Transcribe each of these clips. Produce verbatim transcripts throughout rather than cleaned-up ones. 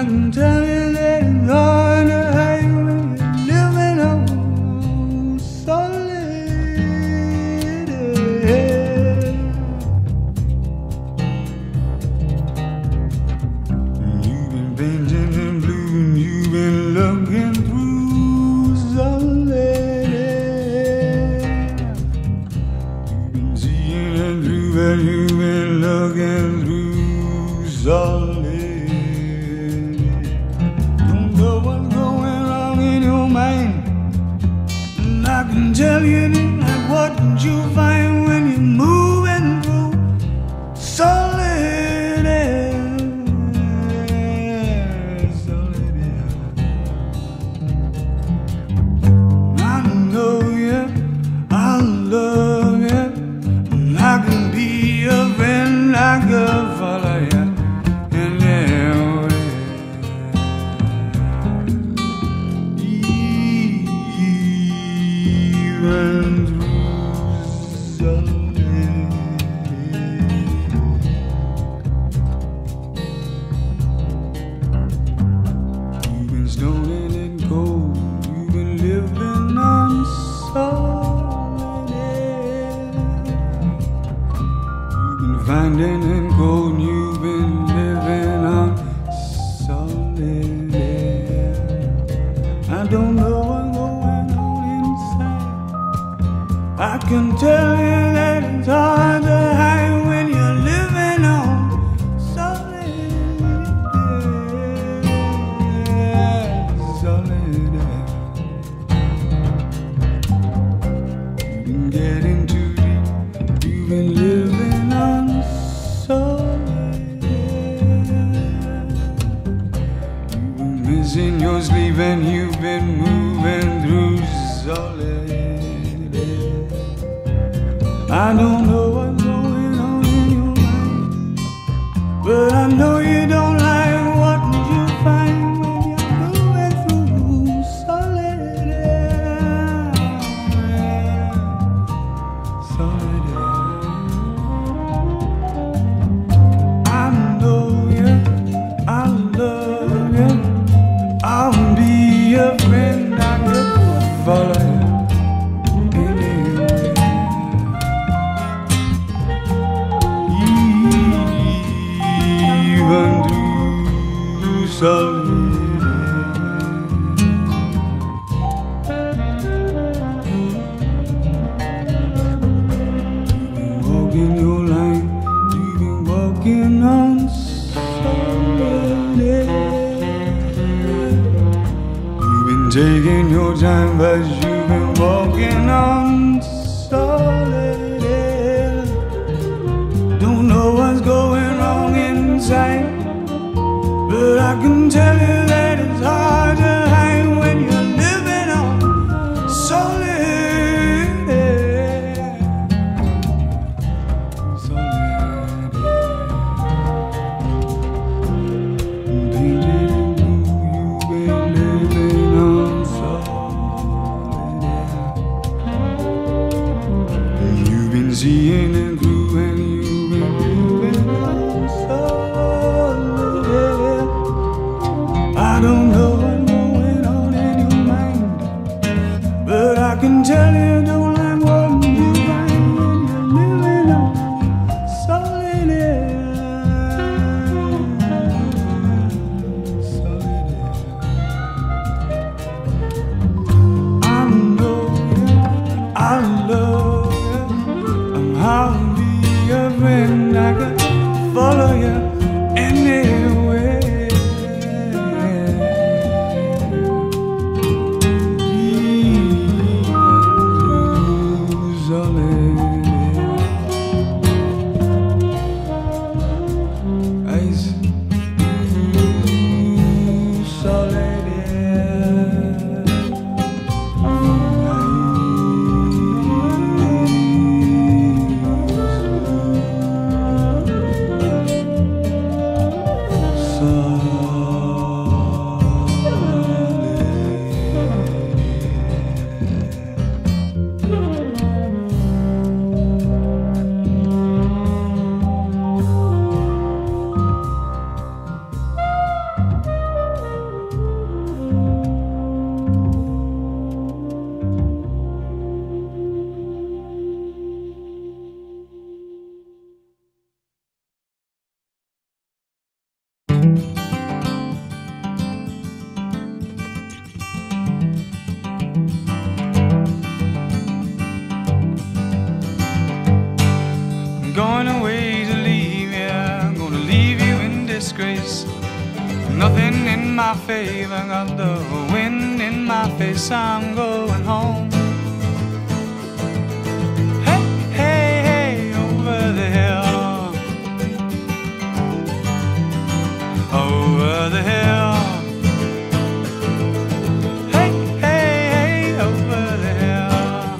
can tell you that it's hard to hide when you're living on solid air. You've been painting in blue and you've been looking through solid air. You've been seeing it through, but you've been looking through solid. Don't know what's going wrong in your mind, and I can tell you that what you find when you're moving through solid air. Solid air. I know you, I love you, and I can be a friend, I could follow you in their way. Even through solid air. You've been stoning and cold, you've been living on solid air. You've been finding and cold, you've been living on solid air. I don't know what's going on inside, I can tell you that it's hard to hide when you're living on solid air. Solid air. You've been getting too deep, you've been living on solid air. You've been missing your sleep and you've been moving through solid air. I don't know what's going on in your mind, but I know you don't like what you find when you're moving through solid air. Solid air. I know you, I love you, I'll be your friend, I could follow you. Even through solid air. You've been walking your line, you've been walking on solid air. You've been taking your time, but you've been walking on solid air. Don't know what's going wrong inside, but I can tell you that it's hard to hide when you're living on solid air. Solid air. Painted in blue, you've been living on solid air. You've been seeing it through and you've been moving on solid air. I disgrace. Nothing in my favor, got the wind in my face, I'm going home. Hey, hey, hey, over the hill, over the hill. Hey, hey, hey, over the hill.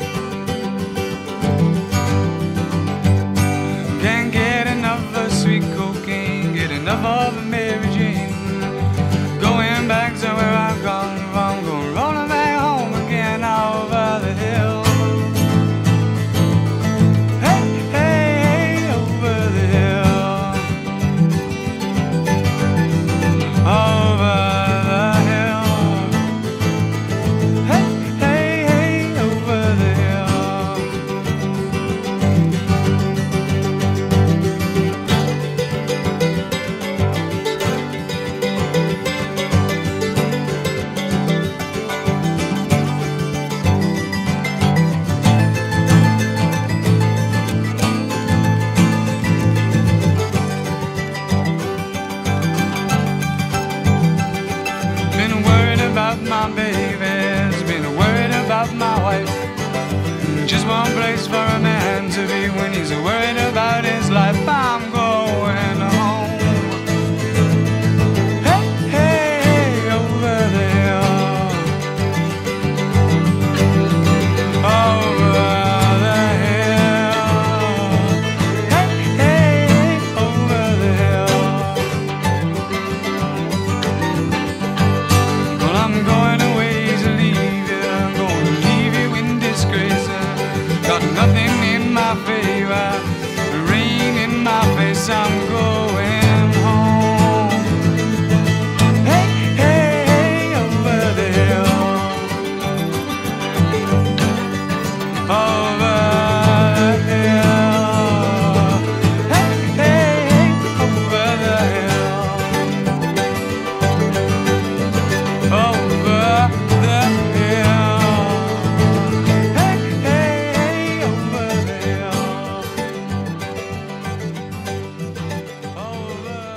Can't get enough of sweet cocaine, get enough of a Mary Jane. Going back to where I've come from, going rolling back home again over the hill. Hey, hey, hey, over the hill, over the hill. Hey, hey, hey, over the hill. Been worried about my babies, been worried about my wife. Just one place for a man to be when he's worried about his life. I'm going home. Hey, hey, hey, over the hill, over the hill. Hey, hey, hey, over the hill. Well, I'm going away to leave you, I'm going to leave you in disgrace. Got nothing in my favor, rain in my face, I'm going home. Hey, hey, hey, over the hill, over the hill. Hey, hey, hey, over the hill, over the hill. Hey, hey, hey, over the hill, over the hill.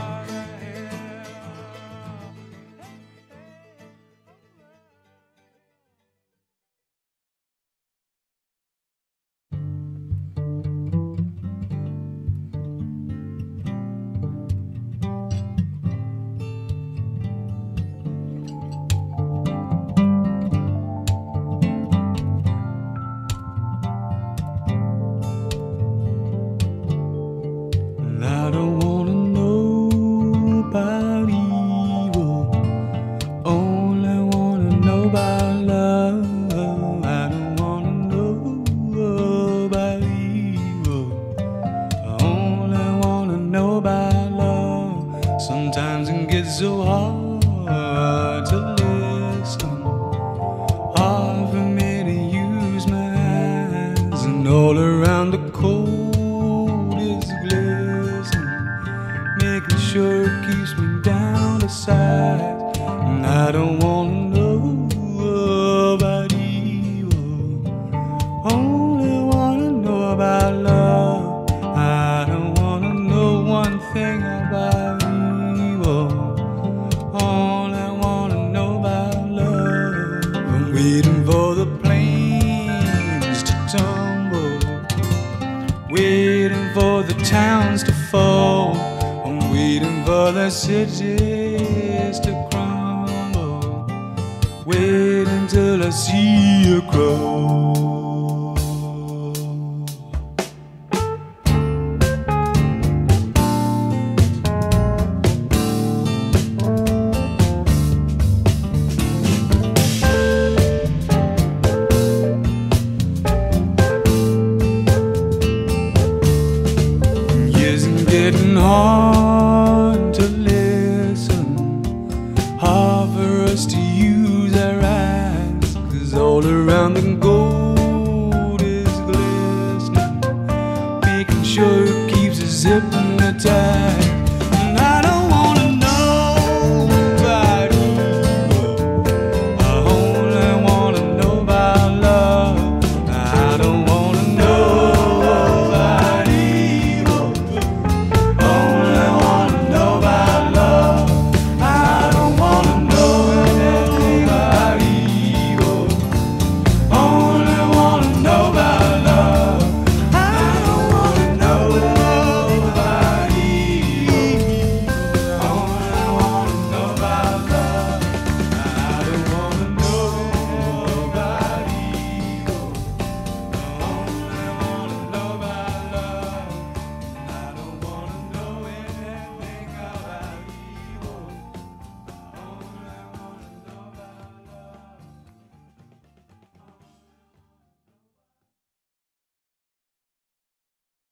And I don't wanna know about evil, only wanna know about love. I don't wanna know about evil, I only wanna know about love. Sometimes it gets so hard to listen, hard for me to use my eyes, and all around the cold is glistening, making sure it keeps me down to size. And I don't wanna know about evil, only wanna know about love. I don't wanna know one thing about evil, only wanna know about love. I'm waiting for the planes to tumble, waiting for the towns to fall. I'm waiting for the cities to crumble, waiting till I see a crow. Isn't getting hard to listen, hard for us to use our eyes, 'cause all around the gold is glistening, making sure it keeps us hypnotized.